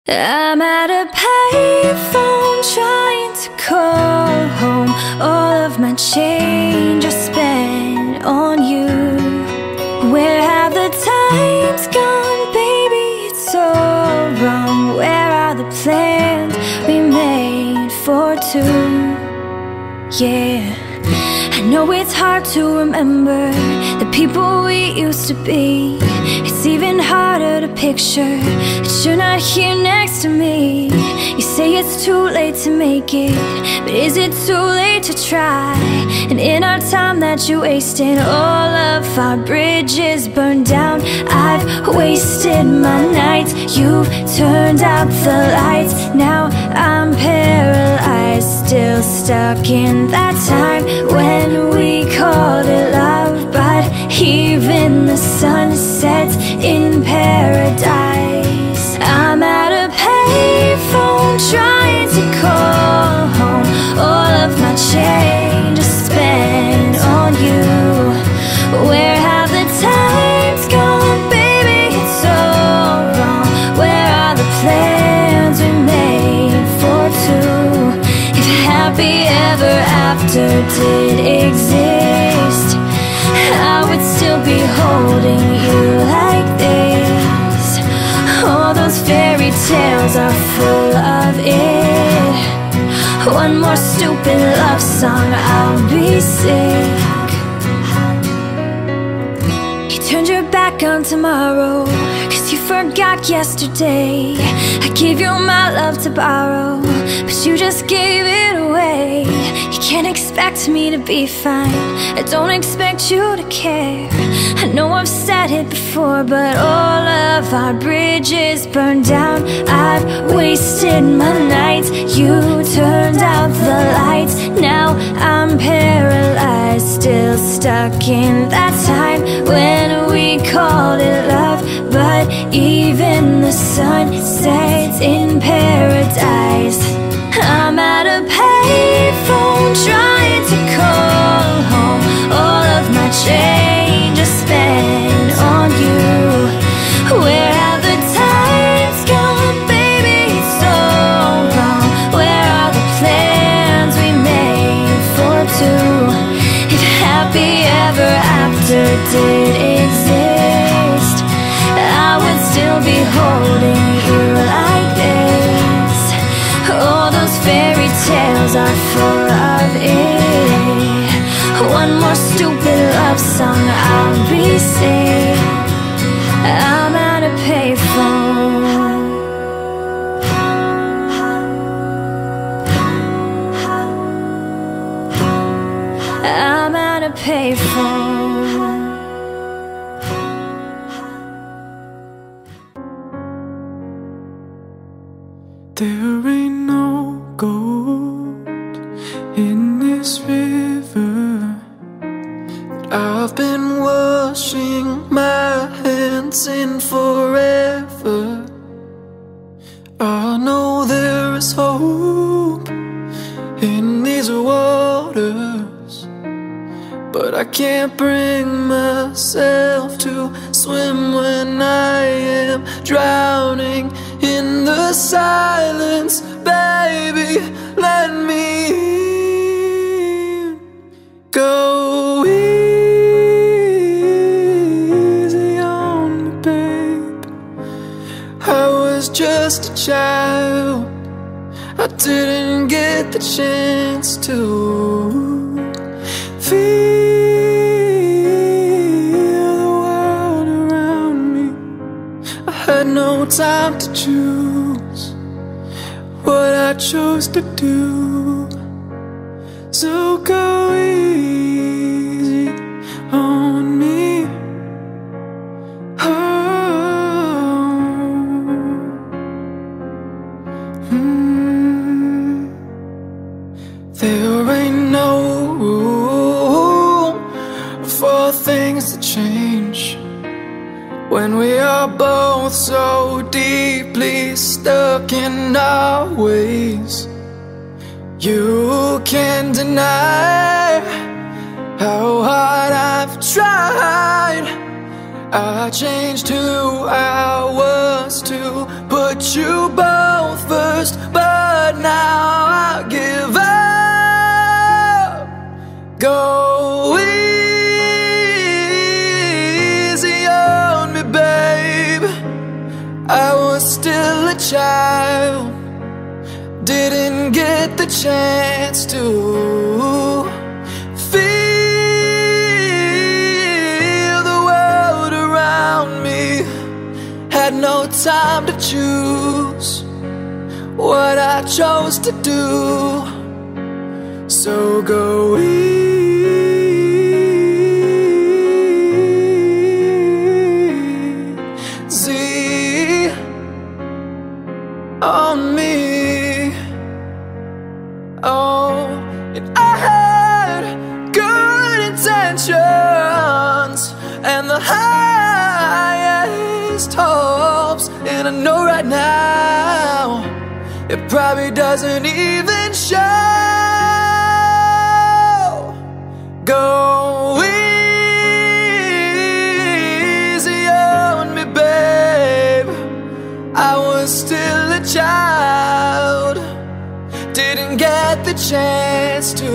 I'm at a payphone trying to call home. All of my change I spent on you. Where have the times gone, baby? It's all wrong. Where are the plans we made for two? Yeah, I know it's hard to remember the people we used to be. It's even harder to picture that you're not here next to me. You say it's too late to make it, but is it too late to try? And in our time that you wasted, all of our bridges burned down. I've wasted my nights, you've turned out the lights. Now I'm paralyzed, still stuck in that time when we called it love. But even the sun sets in paradise. I'm at a payphone trying to call home. All of my change I spent on you. Where have the times gone, baby? It's all wrong. Where are the plans we made for two? If happy ever after did exist, I would still be holding you like this. All those fairy tales are full of it. One more stupid love song, I'll be sick. You turned your back on tomorrow, 'cause you forgot yesterday. I gave you my love to borrow, but you just gave it away. You can't expect me to be fine, I don't expect you to care. I know I've said it before, but all of our bridges burned down. I've wasted my nights, you turned out the lights. Now I'm paralyzed, still stuck in that time when we called it love. But even the sun sets in paradise. I'm at a payphone trying to call home. All of my change I spent on you. Where have the times gone, baby? It's all wrong. Where are the plans we made for two? If happy ever after did exist, I would still be holding you like this. All those fairy tales are full of it. One more stupid love song, I'll be sick. I'm at a payphone. I'm at a payphone. There ain't no gold in this river that I've been washing my hands in forever. I know there is hope in these waters, but I can't bring myself to swim when I am drowning in the silence. Baby, let me in. Go easy on me, babe. I was just a child, I didn't get the chance to feel the world around me. I had no time to choose what I chose to do. So go easy on me. Oh. There ain't no room for things to change when we are both so deeply stuck in our ways. You can't deny how hard I've tried. I changed who I was to put put you both first, but now I give up. Go easy on me, babe. I was still a child, didn't get the chance to feel the world around me. Had no time to choose what I chose to do. So go easy on me. Oh, and I had good intentions and the highest hopes, and I know right now it probably doesn't even show. Go easy on me, babe. I was still a child, didn't get the chance to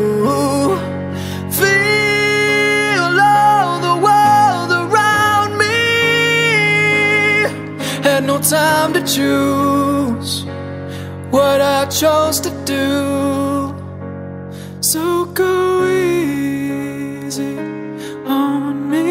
feel all the world around me. Had no time to choose what I chose to do. So go easy on me.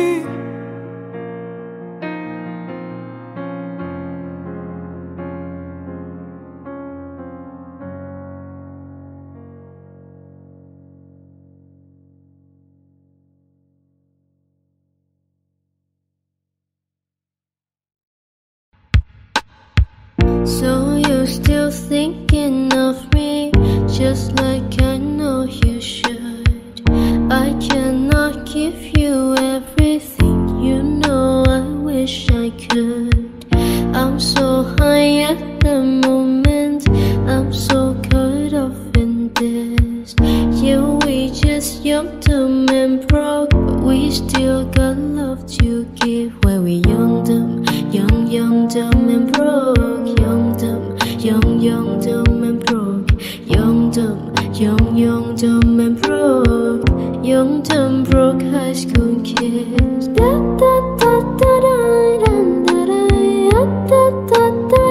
So you're still thinking of me, just like I know you should. I cannot give you everything, you know I wish I could. I'm so high at the moment, I'm so caught up in this. Yeah, we just young, dumb and broke, but we still got love to give. When we young, dumb, dumb and broke. Young, dumb and broke. Young, dumb and broke. Young, dumb, broke high school kids. Da da da da da da da da da da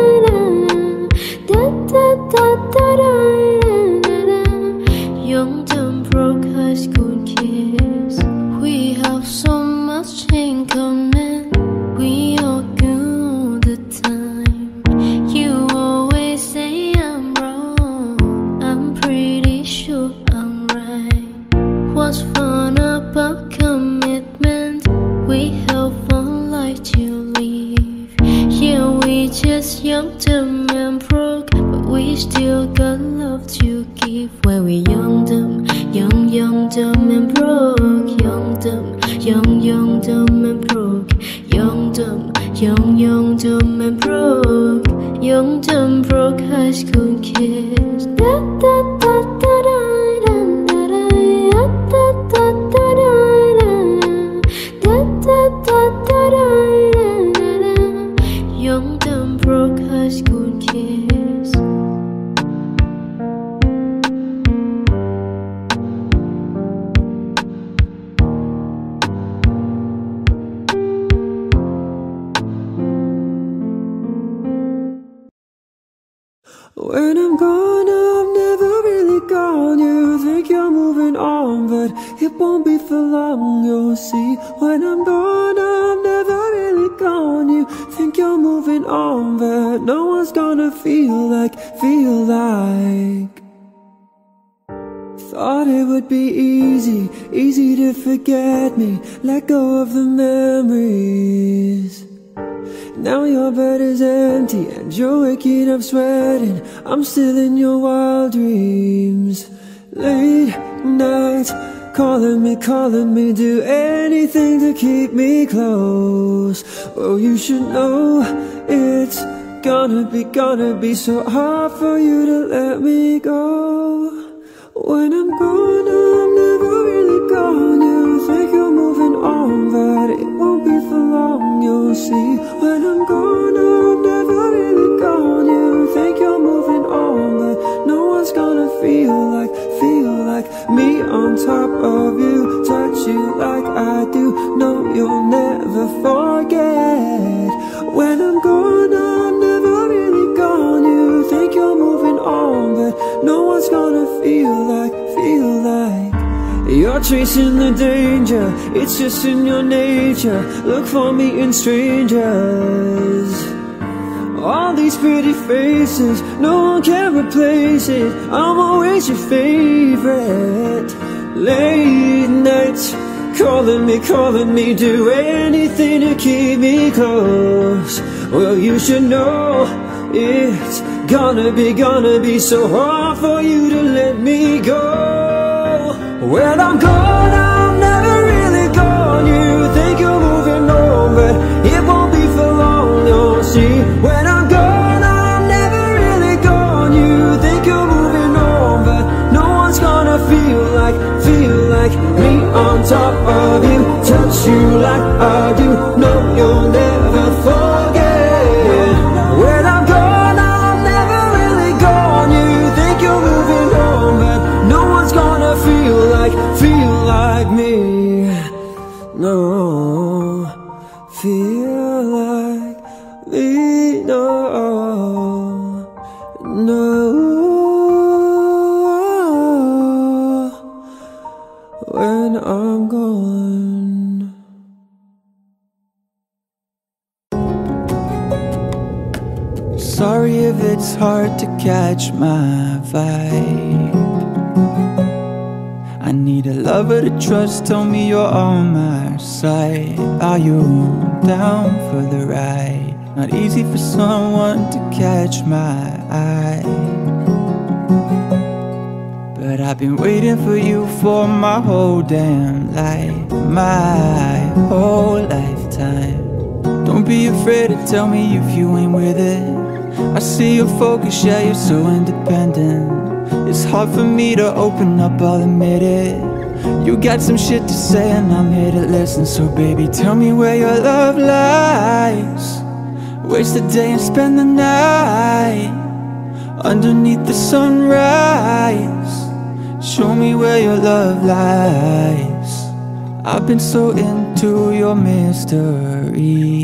da da da da. Young, dumb, broke high school kids. We have so much in common. We argue all the time. You always say I'm wrong, I'm pretty sure I'm right. What's fun about commitment? We have one life to live. Yeah, we just young, dumb and broke, but we still got love to give. When we young, dumb and broke. Young, dumb and broke. Young, dumb and broke. Young, dumb, broke high school kids. Da da da da da da da da da da da da da da. Young, dumb, broke high school kids. When I'm gone, I'm never really gone. You think you're moving on, but it won't be for long, you'll see. When I'm gone, I'm never really gone. You think you're moving on, but no one's gonna feel like Thought it would be easy to forget me, let go of the memories. Now your bed is empty and you're waking up sweating. I'm still in your wild dreams. Late nights, calling me, do anything to keep me close. Oh, you should know it's gonna be so hard for you to let me go. When I'm gone, I'm never really gone. You think you're moving on, but it won't be for long, you'll see. When I'm gone, I'm never really chasing the danger, it's just in your nature. Look for me in strangers. All these pretty faces, no one can replace it. I'm always your favorite. Late nights, calling me, do anything to keep me close. Well, you should know it's gonna be so hard for you to let me go. When I'm gone, I'm never really gone. You think you're moving on, but it won't be for long, you'll see. When I'm gone, I'm never really gone. You think you're moving on, but no one's gonna feel like me on top of you, touch you like I do. No, you'll never forget. When I'm gone, I'm never really gone. You think you're moving on, but no one's gonna feel like me. No, feel like me. No, no. When I'm gone. Sorry if it's hard to catch my vibe. I need a lover to trust, tell me you're on my side. Are you down for the ride? Not easy for someone to catch my eye, but I've been waiting for you for my whole damn life, my whole lifetime. Don't be afraid to tell me if you ain't with it. I see your focus, yeah, you're so independent. It's hard for me to open up, I'll admit it. You got some shit to say and I'm here to listen. So baby, tell me where your love lies. Waste the day and spend the night underneath the sunrise. Show me where your love lies. I've been so into your mystery.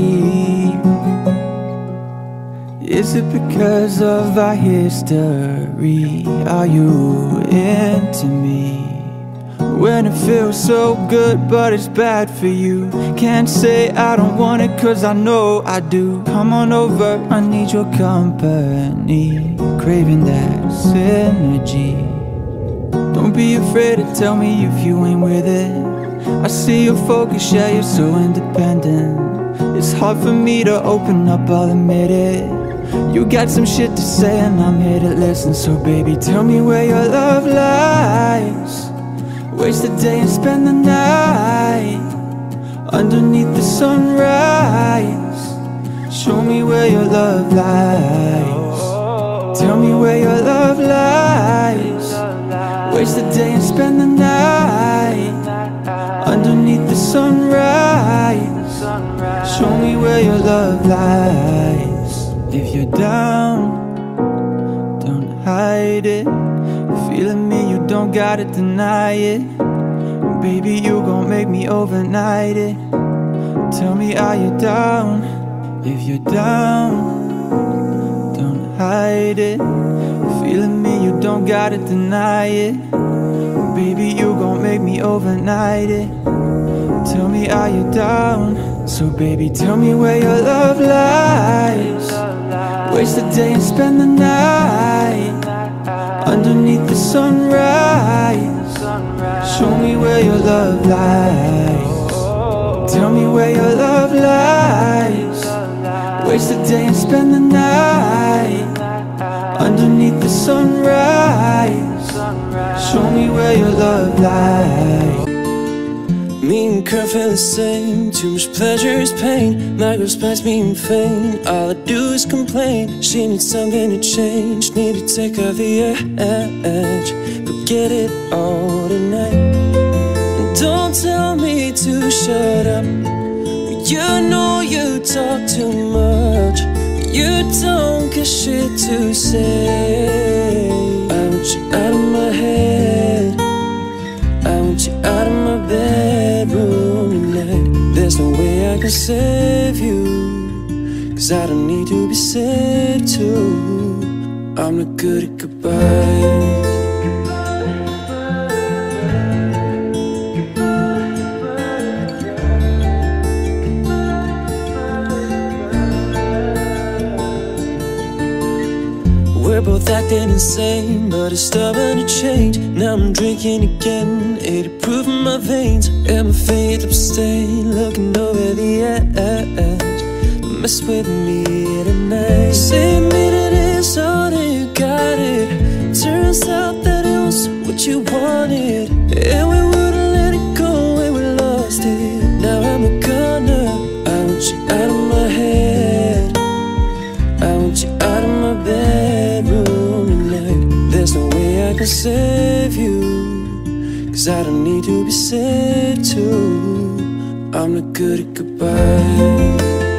Is it because of our history? Are you into me? When it feels so good but it's bad for you. Can't say I don't want it cause I know I do. Come on over, I need your company. Craving that synergy. Don't be afraid to tell me if you ain't with it. I see your focus, yeah, you're so independent. It's hard for me to open up, I'll admit it. You got some shit to say and I'm here to listen. So baby, tell me where your love lies. Waste the day and spend the night underneath the sunrise. Show me where your love lies. Tell me where your love lies. Waste the day and spend the night underneath the sunrise. Show me where your love lies. If you're down, don't hide it. Feeling me, you don't gotta deny it. Baby, you gon' make me overnight it. Tell me, are you down? If you're down, don't hide it. Feeling me, you don't gotta deny it. Baby, you gon' make me overnight it. Tell me, are you down? So baby, tell me where your love lies. Waste the day and spend the night underneath the sunrise. Show me where your love lies. Tell me where your love lies. Waste the day and spend the night underneath the sunrise. Show me where your love lies. Me and Kurt feel the same. Too much pleasure is pain. My girl spites me in vain. All I do is complain. She needs something to change. Need to take off the edge. Forget it all tonight. And don't tell me to shut up. You know you talk too much. You don't got shit to say. I want you out of my head. I want you out of my bedroom tonight. There's no way I can save you, cause I don't need to be saved too. I'm not good at goodbyes. we're both acting insane, but it's stubborn to change. Now I'm drinking again, 80 proof in my veins, and my faith abstain, looking over the edge. Mess with me tonight. Say to me that it's all that you got it. Turns out that it was what you wanted, and we wouldn't let it go when we lost it. Now I'm a goner, I want you out of my head, I want you out of my bedroom tonight. There's no way I can save you, 'cause I don't need to be saved too. I'm not good at goodbyes.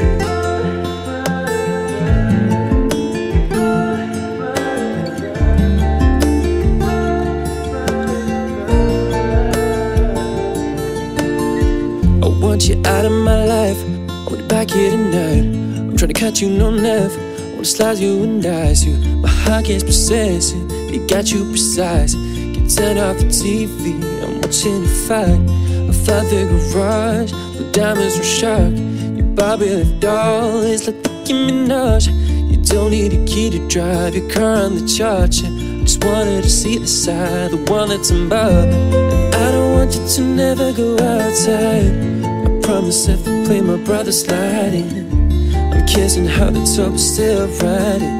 I want you out of my life, I want you back here tonight. I'm trying to catch you, no knife, I wanna slice you and dice you. My heart gets possessing, it got you precise. Can turn off the TV, I'm watching you fight. I fly through the garage, the diamonds were sharp. Your Barbie left doll is like Nicki Minaj. You don't need a key to drive your car on the charge. I just wanted to see the side, the one that's above. And I don't want you to never go outside. I promise if I play my brother's sliding, I'm kissing how the top is still riding.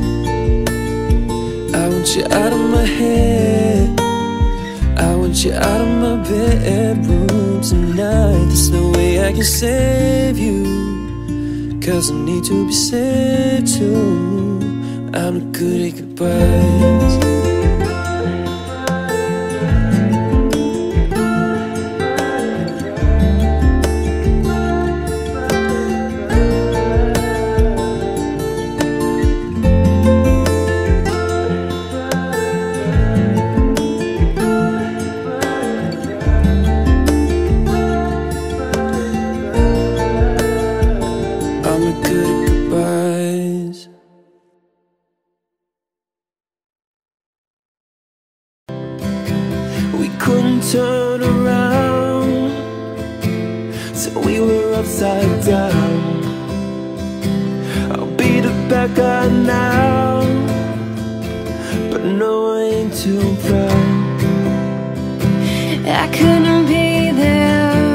I want you out of my head, I want you out of my bedroom tonight. There's no way I can save you, 'cause I need to be saved too. I'm not good at goodbyes. Turn around, so we were upside down. I'll beat it back on now, but no, I ain't too proud. I couldn't be there,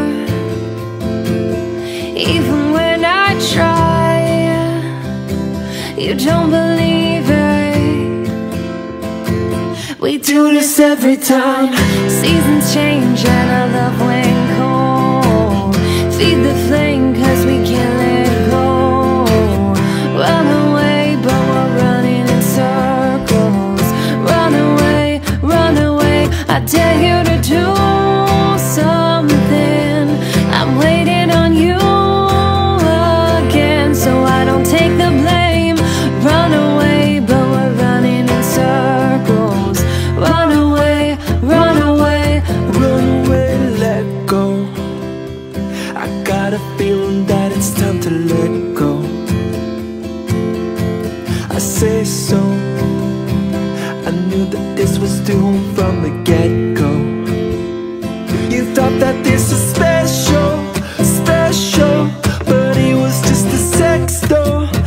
even when I try. You don't believe it, we do this every time. Seasons change and our love went cold. Feed the flame 'cause we can't let go. Run away, but we're running in circles. Run away, I dare you to do something. I'm waiting on you again, so I don't take the blame. Run away, but we're running in circles. Run away, run away, run away, let go. I got a feeling that it's time to let go. I say so, I knew that this was doomed from the get-go. You thought that this was special, special, but it was just a sexto,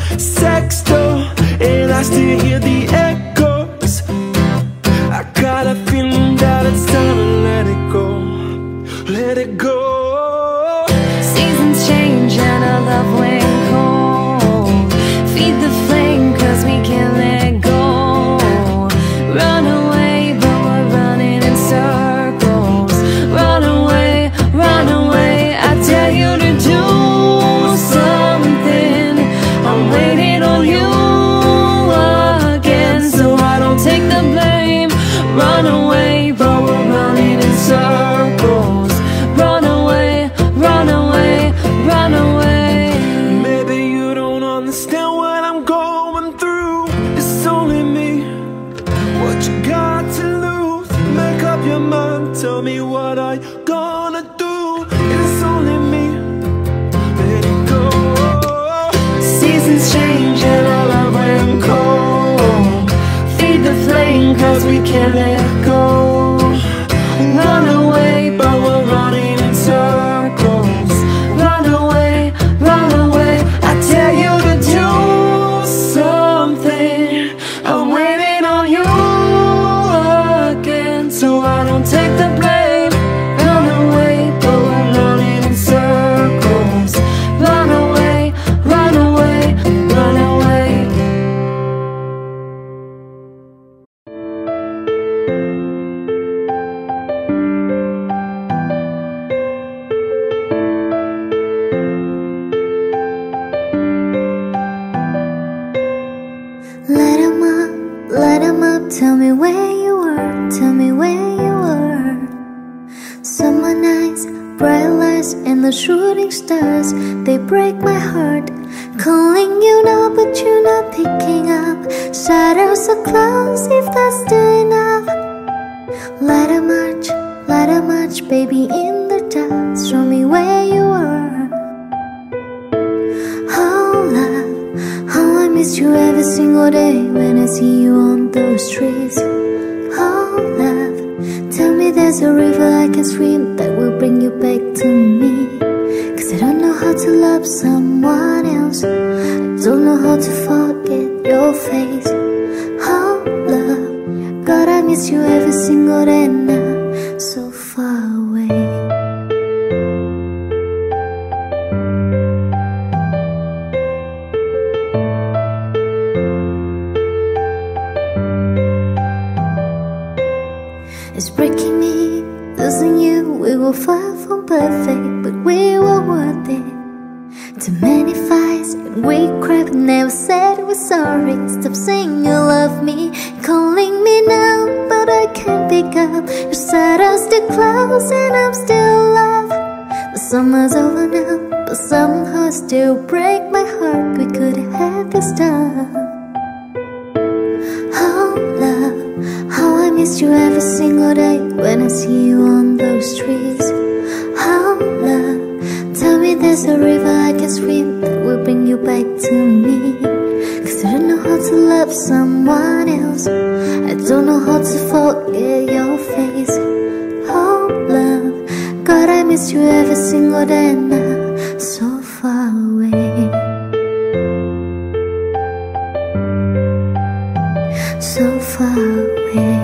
and I still hear the echoes. I got a feeling that it's time to let it go, let it go. Seasons change and our love went cold. Feed the flame 'cause we can't let go. Run away, but we're running in circles. Run away, I dare you to do something. I'm waiting on you again, so I don't take the blame. Run away, but we're running in circles. Run away, run away, run away. Maybe you don't understand what I'm going through. It's only me, what you got to lose? Make up your mind, tell me what I gonna do. It's only me, let it go. Seasons change and our love went cold. Feed the flame 'cause we can't let go. Run away, but we're running in circles. Run away, I dare you to do something. I'm waiting Light 'em up, tell me where you were, tell me where you were. Summer nights, bright lights and the shooting stars, they break my heart. Calling you now but you're not picking up. Shadows so close, if that's still enough. Light a march, baby in the dark. Show me where you are. How I miss you every single day when I see you on those streets. Oh love, tell me there's a river I can swim that will bring you back to me. Cause I don't know how to love someone else, I don't know how to forget your face. Oh love, God I miss you every single day now, so far away. It's breaking me, losing you. We were far from perfect, but we were worth it. Too many fights and we cried, but never said we're sorry. Stop saying you love me, calling me now, but I can't pick up. Your side are still close and I'm still alive. The summer's over now, but somehow it still break my heart. We could have had this time. Oh love, how I miss you every single day when I see you on those streets. Oh love, tell me there's a river I can swim that will bring you back to me. Cause I don't know how to love someone else, I don't know how to forget your face. Oh love, God I miss you every single day now, so far away. So far away.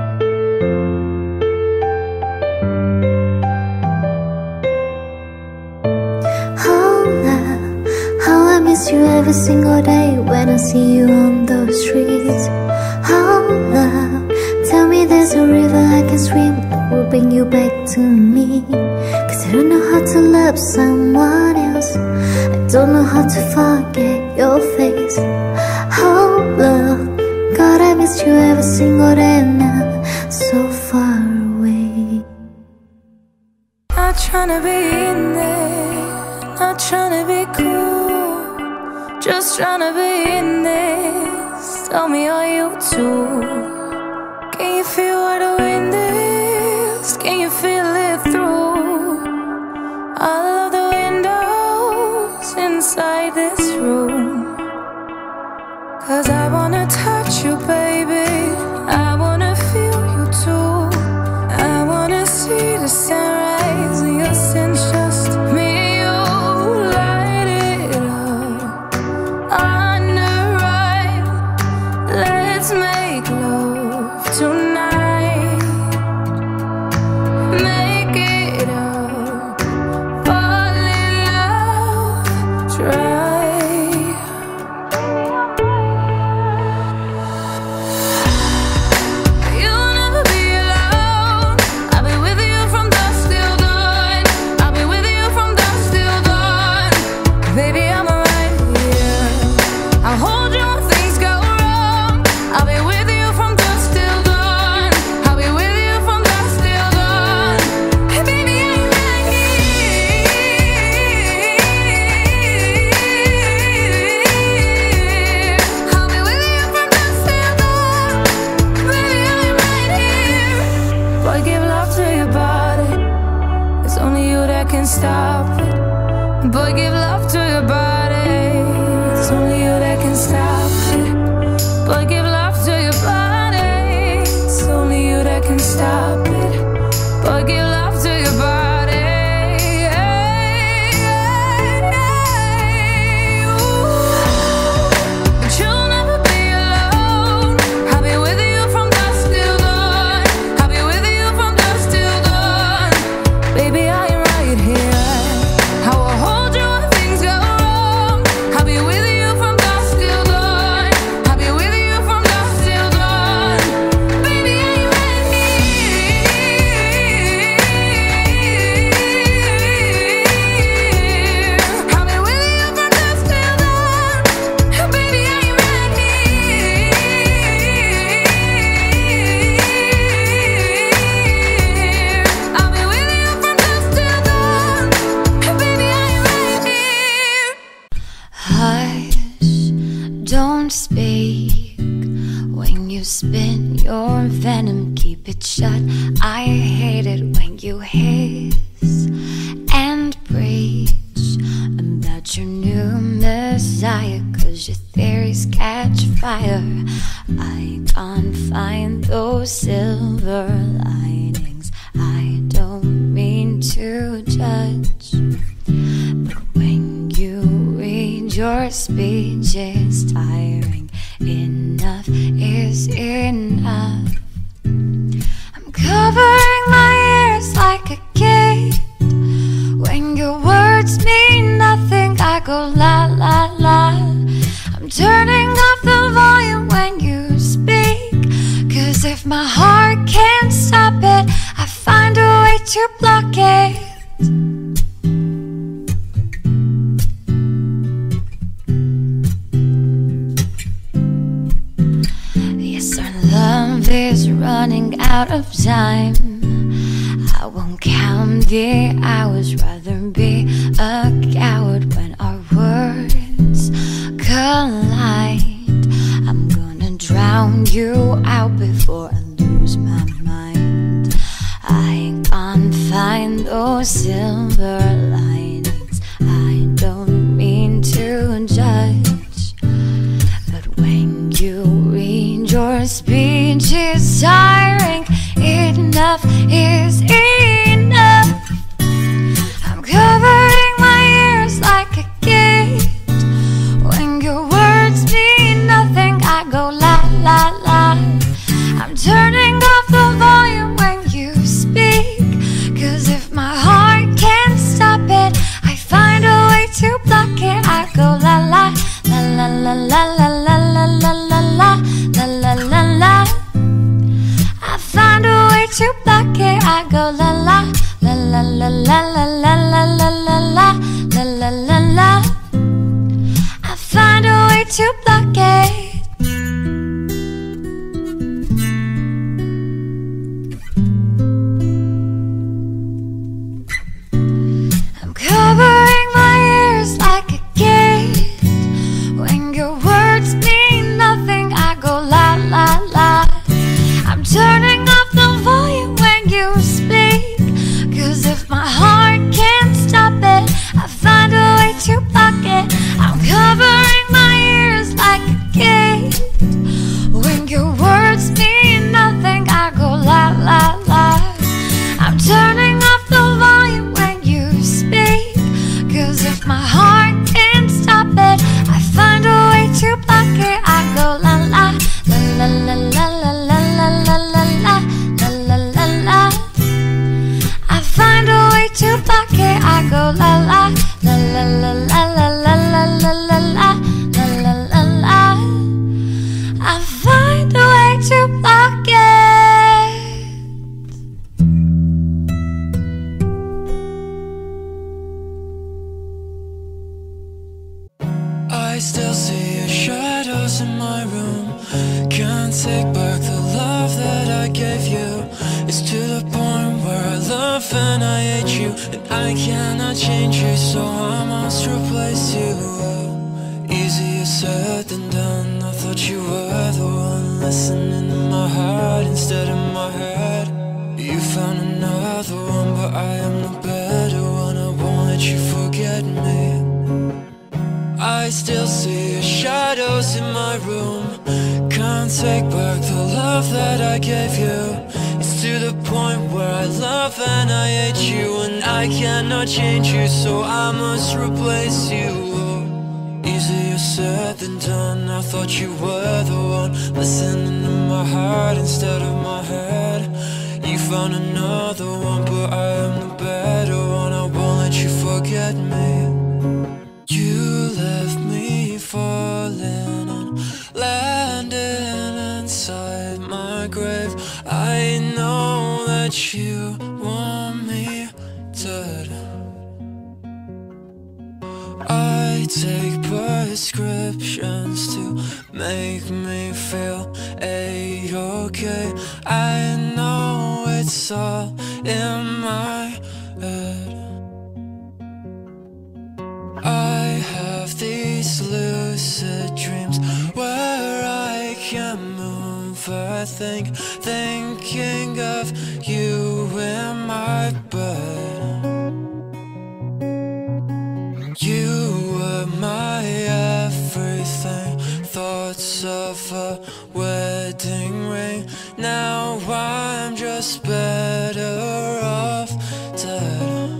Oh love, how I miss you every single day when I see you on those streets. Oh love, tell me there's a river I can swim that will bring you back to me. Cause I don't know how to love someone else, I don't know how to forget your face. Oh love, God I miss you every single day now, so far away. Not tryna be in there, not tryna be cool, just tryna be in this. Tell me, are you too? Can you feel where the wind is? Can you feel it through all of the windows inside this room? Cause I wanna touch you, baby, I wanna feel you too. I wanna see the sunrise and your sins, just me and you. Light it up on the right, let's make love tonight. Make it up, fall in love, try. Stop it, boy, give love to your body. It's only you that can stop it. Boy, give love to your body. It's only you that can stop it. Boy, give love to your body. But you'll never be alone. I'll be with you from dusk till dawn. I'll be with you from dusk till dawn. Baby, I am right here. I will hold you. speak, when you spin your venom, keep it shut. I hate it when you hiss and preach about your new messiah, 'cause your theories catch fire. I can't find those silver linings. I don't mean to judge, but when you read your speech, it's tiring. Enough is enough. I'm covering my ears like a kid. When your words mean nothing, I go la la la. I'm turning off the volume when you speak, 'cause if my heart can't stop it, I find a way to block it. Yes, our love is running out of time. I won't count the hours, rather be a coward when our words collide. I'm gonna drown you out before I lose my mind. I can't find those silver linings. I don't mean to judge, but when you read your speech, it's tiring. Enough is enough. I'm covering my ears like a kid. When your words mean nothing, I go la la la. I'm turning off the volume when you speak, 'cause if my heart can't stop it, I find a way to block it. I go la la la la la la la la la la la la la la la. I find a way to block it. I go la la la la la la la la la la la la la la la. I find a way to block it. I'm covering my ears like a kid. When your words mean nothing, I go la la la. I'm turning off the volume when you speak, 'cause if my heart can't stop it, I find a way to block it. I'm covering my ears like a kid. When your words mean nothing, I go la la la. I'm turning off the volume when you speak, 'cause if my heart can't stop it, I find a way to block it. I go la la la la la la la la la la la la la la la. I find a way to block it. I go la la la la la la la la la la la la la la la. I find a way to block it. I still see your shadows in my room. Can't take back the love that I gave you. It's to the point where I love and I hate you, and I cannot change you, so I must replace you. Easier said than done. I thought you were the one listening to my heart instead of my head. You found another one, but I am the better one. I won't let you forget me. I still see your shadows in my room. Can't take back the love that I gave you. It's to the point where I love and I hate you, and I cannot change you, so I must replace you. Easier said than done. I thought you were the one listening to my heart instead of my head. You found another one, but I am the better one. I won't let you forget me. You left me falling and landing inside my grave. I know that you want me dead. I take prescriptions to make me feel a-okay. I know it's all in my head. I have these lucid dreams where can't move a thing, thinking of you in my bed. You were my everything, thoughts of a wedding ring. Now I'm just better off dead.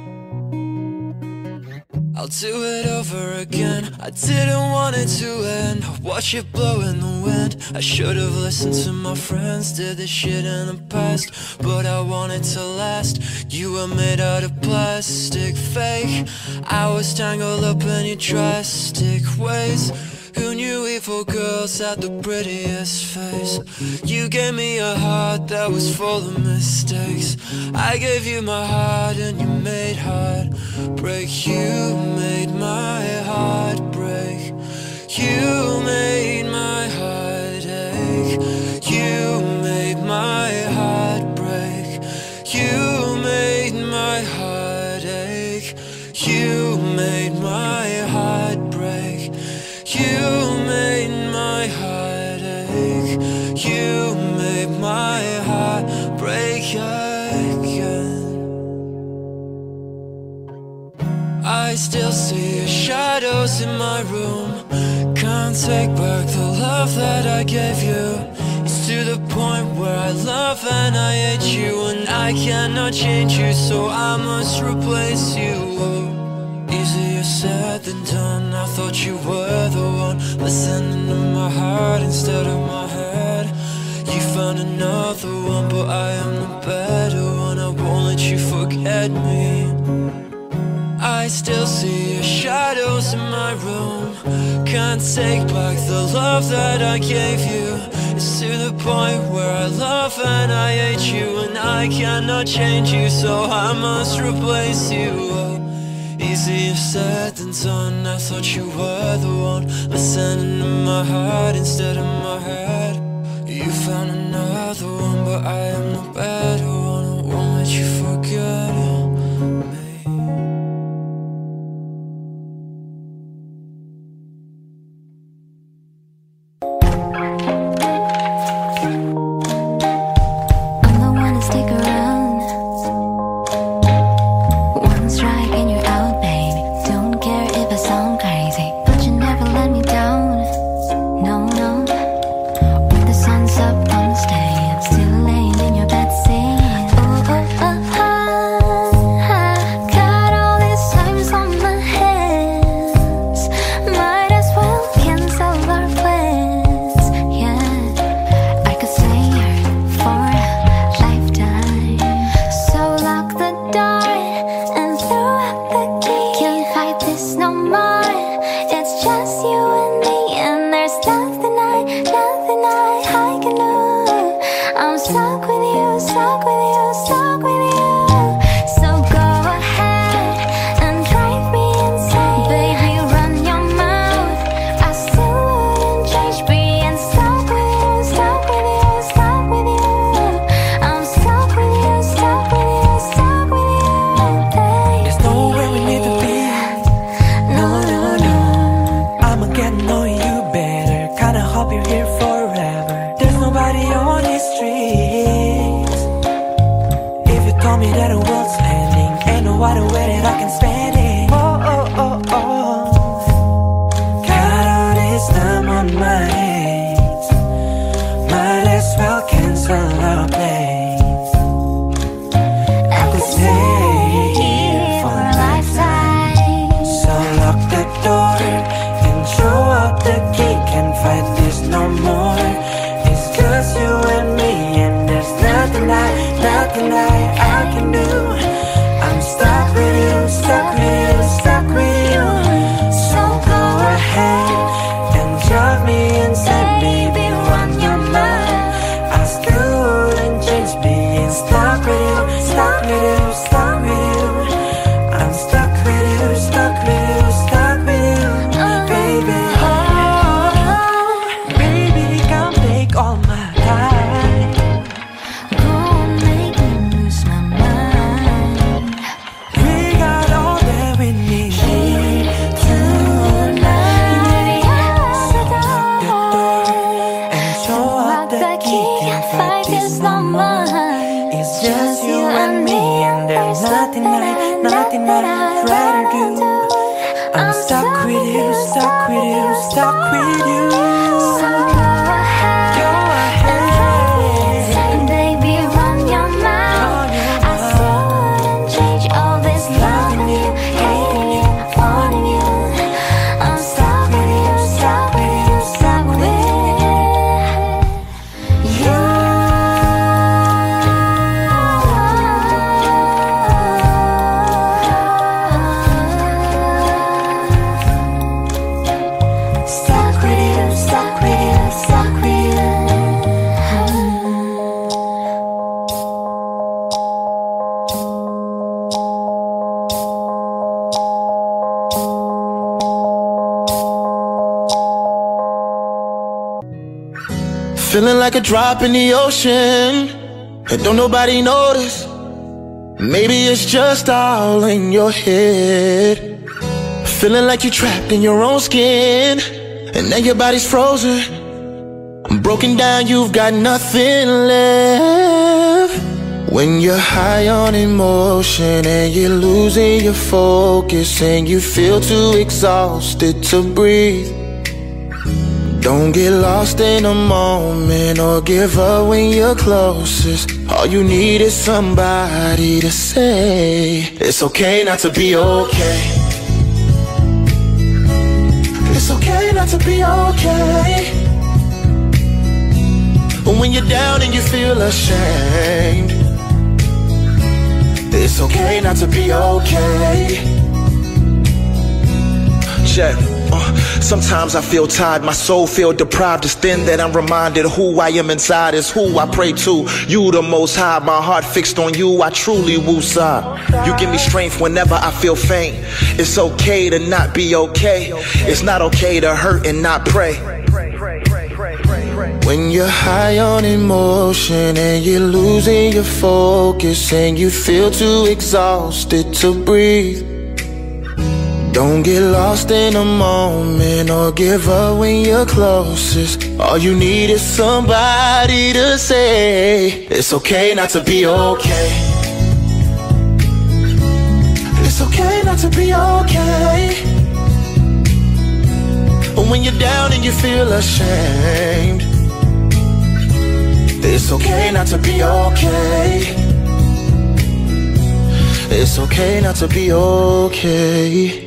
I'll do it over again. I didn't want it to end. I watch it blow in the wind. I should have listened to my friends, did this shit in the past, but I want it to last. You were made out of plastic, fake. I was tangled up in your drastic ways. Who knew evil girls had the prettiest face? You gave me a heart that was full of mistakes. I gave you my heart and you made heartbreak. You made my heart break. You made my heart ache. You made my heart break. You made my heart ache. You made my heart break. You made my heart ache. You made my heart break again. I still see your shadows in my room. Can't take back the love that I gave you. It's to the point where I love and I hate you, and I cannot change you, so I must replace you. Easier said than done. I thought you were the one, listening to my heart instead of my head. You found another one, but I am the better one. I won't let you forget me. I still see your shadows in my room. Can't take back the love that I gave you. It's to the point where I love and I hate you, and I cannot change you, so I must replace you. Easier said than done. I thought you were the one, listening to my heart instead of my head. You found another one, but I am the better one. I won't let you forget me. Nothing I can do. I'm stuck with you. stuck with you. So go ahead and baby run your mouth. I still wouldn't change all this loving you, hating you, wanting you. I'm stuck with you, stuck with you, stuck with you. Stuck with you, stuck with you, stuck with you. Feeling like a drop in the ocean, and don't nobody notice. Maybe it's just all in your head. Feeling like you're trapped in your own skin, and now your body's frozen. I'm broken down, you've got nothing left. When you're high on emotion and you're losing your focus and you feel too exhausted to breathe, don't get lost in a moment or give up when you're closest. All you need is somebody to say it's okay not to be okay. It's okay not to be okay. When you're down and you feel ashamed, it's okay not to be okay. Check. Sometimes I feel tired, my soul feel deprived. It's then that I'm reminded who I am inside is who I pray to. You the most high, my heart fixed on you, I truly woosah. You give me strength whenever I feel faint. It's okay to not be okay. It's not okay to hurt and not pray. When you're high on emotion and you're losing your focus and you feel too exhausted to breathe, don't get lost in a moment or give up when you're closest. All you need is somebody to say it's okay not to be okay. It's okay not to be okay. When you're down and you feel ashamed, it's okay not to be okay. It's okay not to be okay.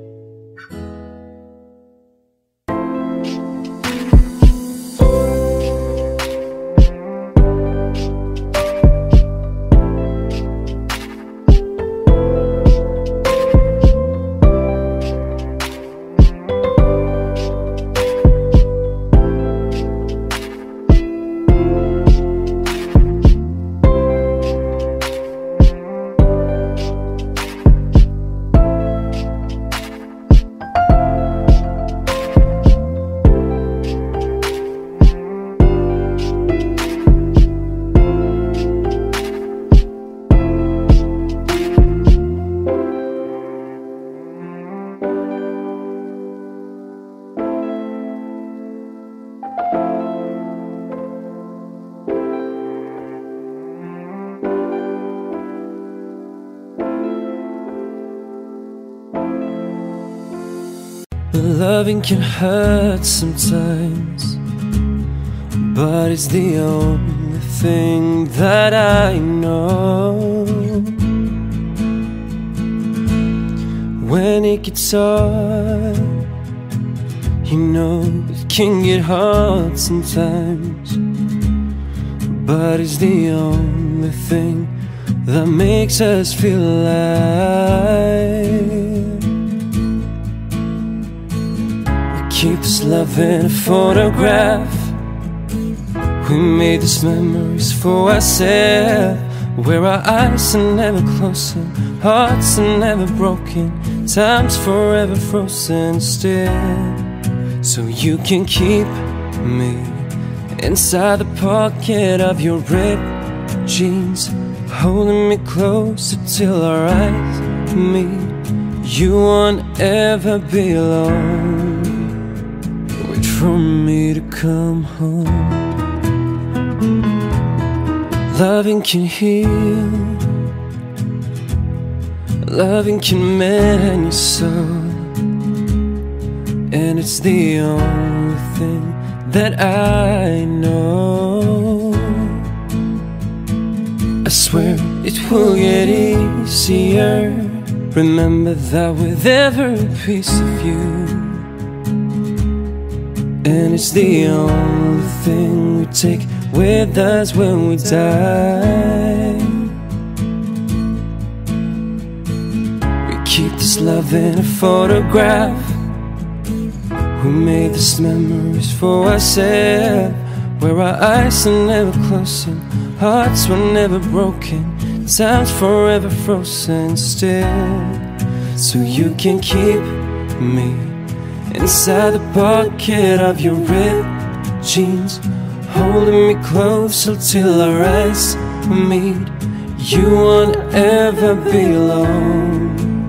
Loving can hurt sometimes, but it's the only thing that I know. When it gets hard, you know it can get hard sometimes, but it's the only thing that makes us feel alive. Keep this love in a photograph. We made these memories for ourselves, where our eyes are never closing, hearts are never broken, time's forever frozen still. So you can keep me inside the pocket of your ripped jeans, holding me closer till our eyes meet. You won't ever be alone. For me to come home. Loving can heal, loving can mend your soul, and it's the only thing that I know. I swear it will get easier. Remember that with every piece of you, and it's the only thing we take with us when we die. We keep this love in a photograph. We made these memories for ourselves, where our eyes are never closing, hearts were never broken, time's forever frozen still. So you can keep me inside the pocket of your ripped jeans, holding me closer till our eyes meet. You won't ever be alone.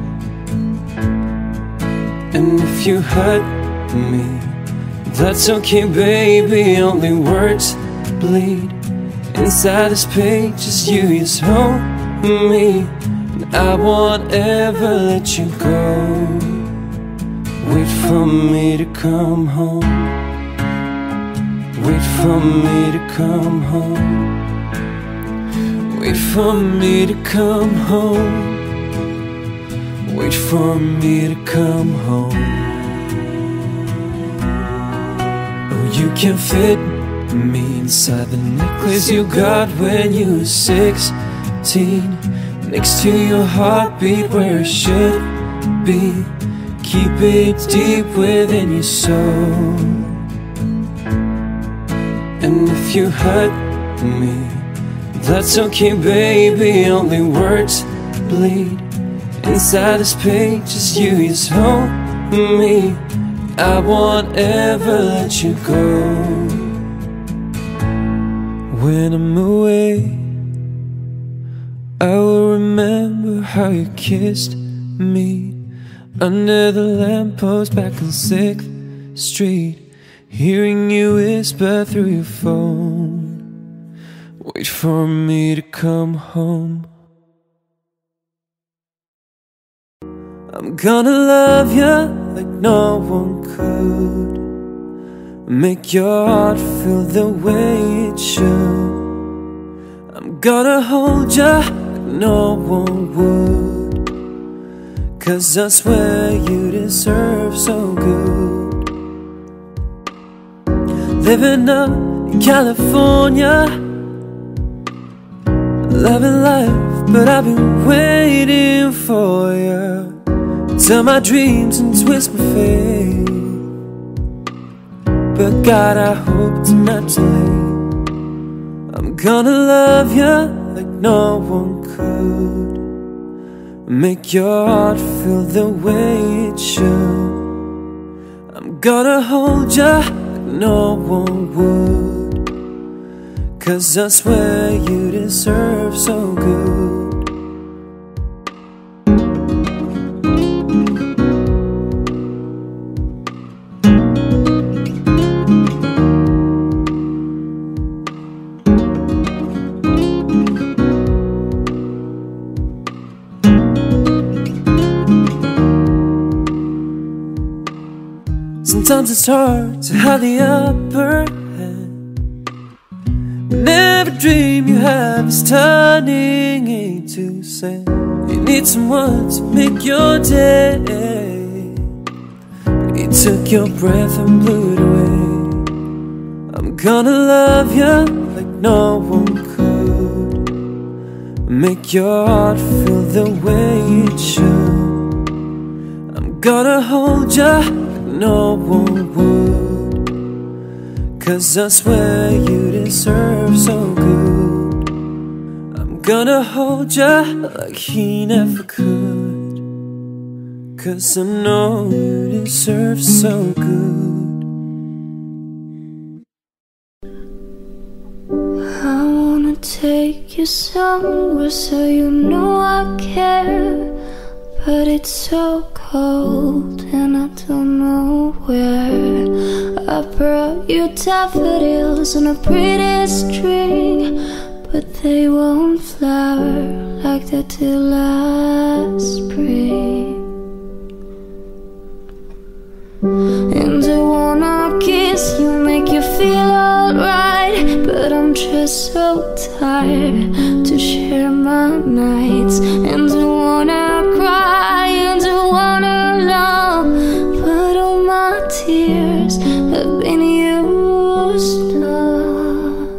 And if you hurt me, that's okay, baby. Only words bleed inside this page. Just you just hold me, and I won't ever let you go. Wait for me to come home. Wait for me to come home. Wait for me to come home. Wait for me to come home. Oh, you can fit me inside the necklace you got when you were 16, next to your heartbeat where it should be. Keep it deep within your soul. And if you hurt me, that's okay, baby. Only words bleed inside this page. Just you just hold me, I won't ever let you go. When I'm away, I will remember how you kissed me under the lamppost back on 6th Street, hearing you whisper through your phone. Wait for me to come home. I'm gonna love you like no one could, make your heart feel the way it should. I'm gonna hold you like no one would, 'cause I swear you deserve so good. Living up in California, loving life, but I've been waiting for you. Tell my dreams and twist my fate, but God, I hope it's not too late. I'm gonna love you like no one could, make your heart feel the way it should. I'm gonna hold you like no one would, 'cause I swear you deserve so good. Sometimes it's hard to have the upper hand. Never dream you have is turning into sand. You need someone to make your day, but he took your breath and blew it away. I'm gonna love you like no one could, make your heart feel the way it should. I'm gonna hold you no one would, 'cause I swear you deserve so good. I'm gonna hold you like he never could, 'cause I know you deserve so good. I wanna take you somewhere so you know I care, but it's so cold and I don't know where. I brought you daffodils on a pretty string, but they won't flower like they did last spring. And just so tired to share my nights, and I wanna cry and I wanna love, but all my tears have been used up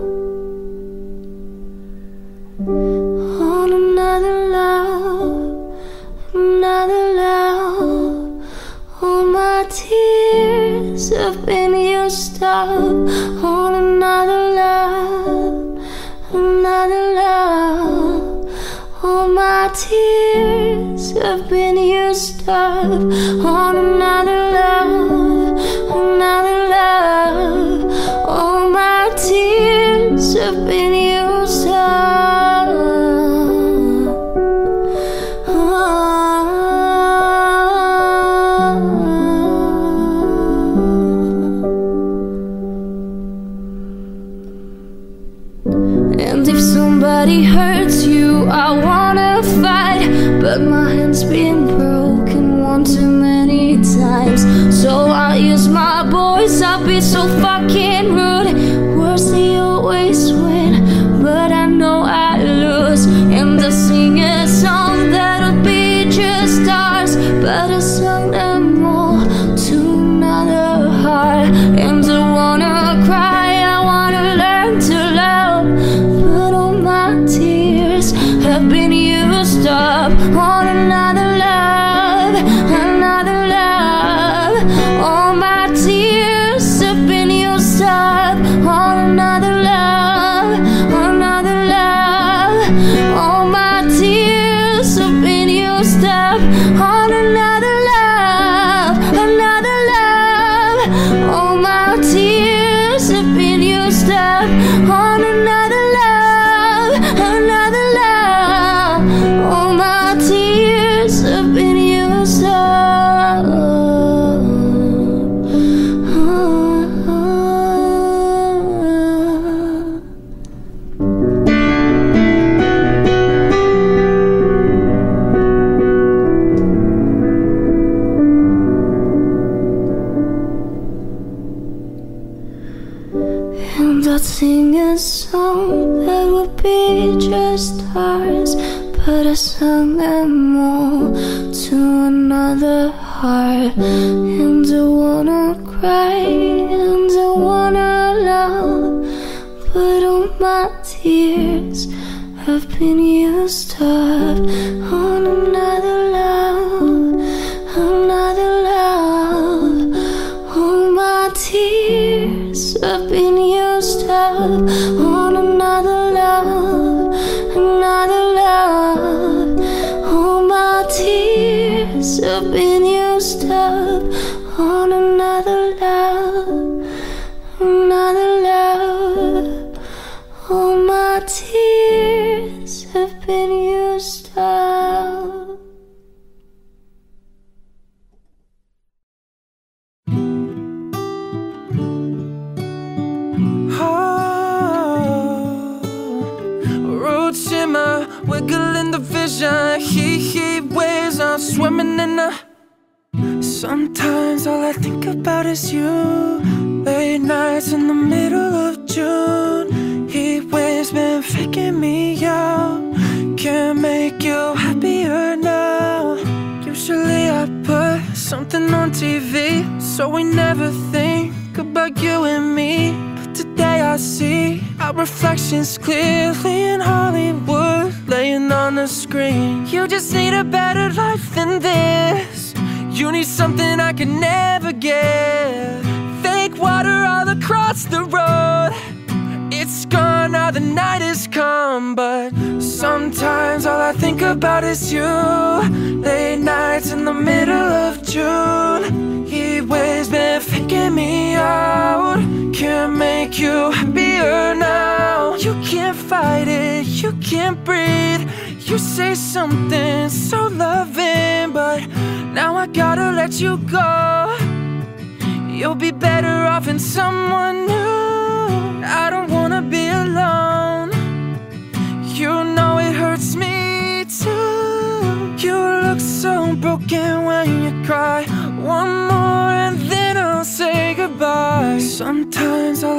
on another love, another love. All my tears have been used up on another love, another love. All my tears have been used up on another love, another love. All my tears have been used up. And if somebody hurts you, I wanna fight, but my hand's been broken one too many times. So I'll use my voice, I'll be so fucking rude. Words they always win, but I know I lose. And I sing a song that'll be just ours, but I sung them all to another heart. And I wanna cry, I wanna learn to love, but all my tears have been used up on another love, another love. All my tears have been used up on another love, another love. All my tears have been used up on another love, another love. All my tears have been used up on another love, another love. All my tears have been used up. And I'd sing a song that would be just ours, but I sung them all to another heart. And I wanna cry and I wanna love, but all my tears have been used up on another love, another love. All my tears have been used up on another love, another love. All my tears have been used up on another love, another love. All my tears have been used up. Road shimmer, wiggle in the vision. Heat waves, I'm swimming in the. Sometimes all I think about is you. Late nights in the middle of June. Heat waves been faking me out. Can't make you happier now. Usually I put something on TV, so we never think about you and me. But today I see our reflections clearly in Hollywood, laying on the screen. You just need a better life than this. You need something I can never get. Fake water all across the road. It's gone now, the night has come, but sometimes all I think about is you. Late nights in the middle of June. Heat waves been faking me out. Can't make you happier now. You can't fight it, you can't breathe. You say something so loving, but now I gotta let you go. You'll be better off in someone new. I don't wanna be alone. You know it hurts me too. You look so broken when you cry. One more and then I'll say goodbye. Sometimes all I think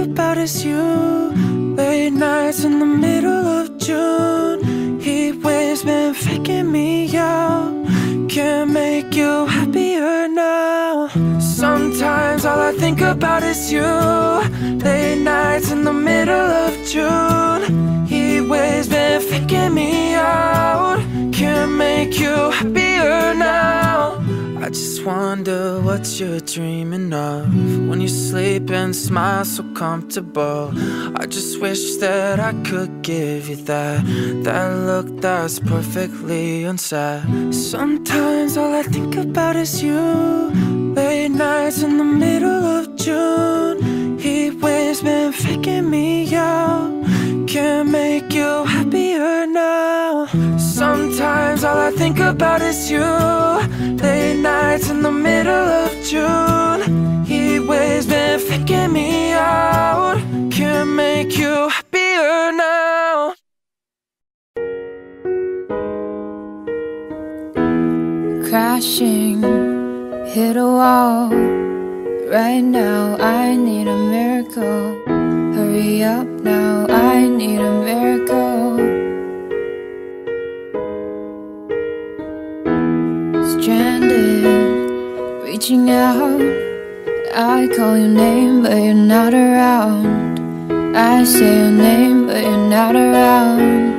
about is you. Late nights in the middle of June, heat waves been faking me out. Can't make you happier now. Sometimes all I think about is you. Late nights in the middle of June, heat waves been faking me out. Can't make you happier now. I just wonder what you're dreaming of when you sleep and smile so comfortable. I just wish that I could give you that look that's perfectly unsaid. Sometimes all I think about is you. Late nights in the middle of June, heat waves been faking me out. Can't make you happier now. Sometimes all I think about is you. Late nights in the middle of June, heat waves been faking me out. Can't make you happier now. Crashing, hit a wall. Right now I need a miracle. Hurry up now, I need a miracle. Stranded, reaching out. I call your name but you're not around. I say your name but you're not around.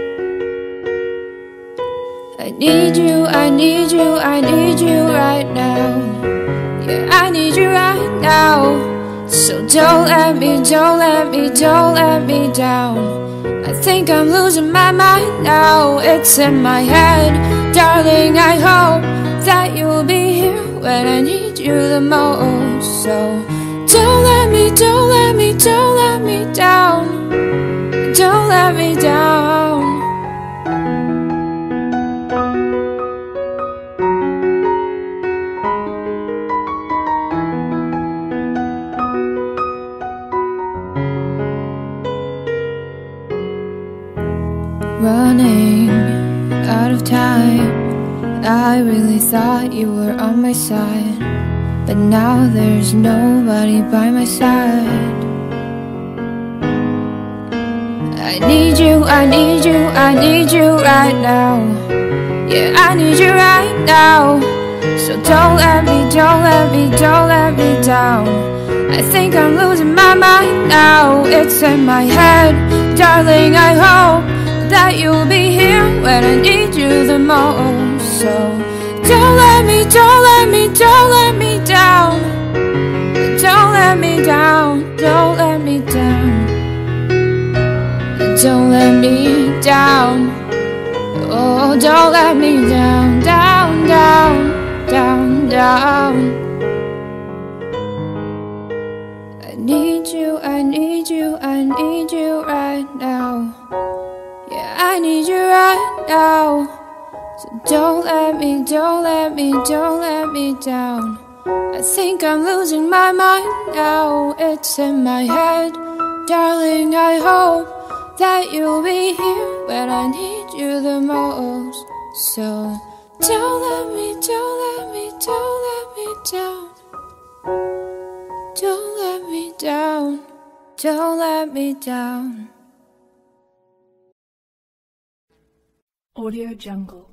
I need you, I need you, I need you right now. Yeah, I need you right now. So don't let me, don't let me, don't let me down. I think I'm losing my mind now. It's in my head, darling, I hope that you'll be here when I need you the most. So don't let me, don't let me, don't let me down. Don't let me down. Running out of time, I really thought you were on my side, but now there's nobody by my side. I need you, I need you, I need you right now. Yeah, I need you right now. So don't let me, don't let me, don't let me down. I think I'm losing my mind now. It's in my head, darling, I hope that you'll be here when I need you the most. So don't let me, don't let me, don't let me down. Don't let me down, don't let me down. Don't let me down. Oh, don't let me down, down, down, down, down. I need you, I need you, I need you right now. Yeah, I need you right now. So don't let me, don't let me, don't let me down. I think I'm losing my mind now. It's in my head, darling, I hope that you'll be here when I need you the most. So don't let me, don't let me, don't let me down. Don't let me down. Don't let me down. Audio Jungle.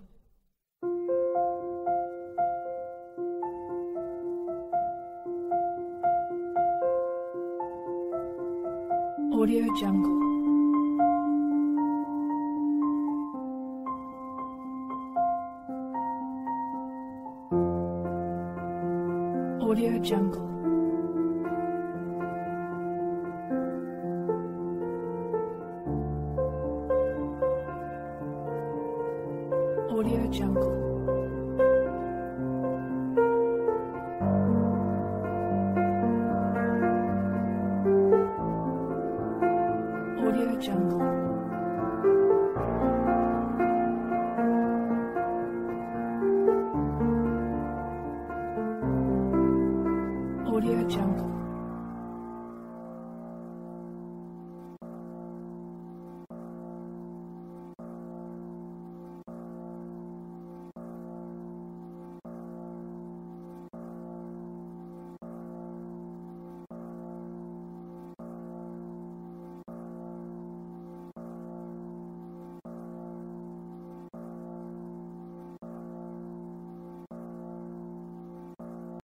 Audio Jungle. Audio Jungle. Audio Jungle. Audio Jungle. Audio Jungle.